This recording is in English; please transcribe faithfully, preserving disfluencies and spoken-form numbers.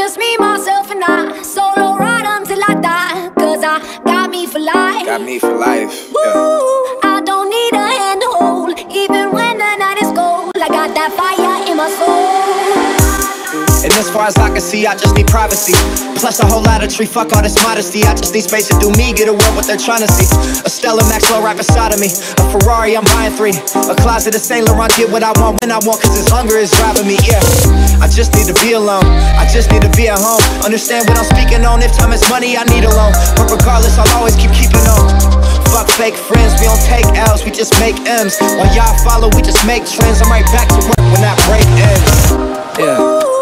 just me, myself, and I. Solo ride until I die, cause I got me for life. Got me for life, yeah. Ooh, I don't need a hand to hold, even when the night is cold. I got that fire in my soul. And as far as I can see, I just need privacy. Plus a whole lot of tree, fuck all this modesty. I just need space to do me, get away what they're trying to see. A Stella Maxwell right beside of me, a Ferrari, I'm buying three. A closet of Saint Laurent, get what I want when I want, cause this hunger is driving me, yeah. I just need to be alone, I just need to be at home. Understand what I'm speaking on, if time is money, I need a loan. But regardless, I'll always keep keeping on. Fuck fake friends, we don't take L's, we just make M's. While y'all follow, we just make trends. I'm right back to work when that break ends, yeah.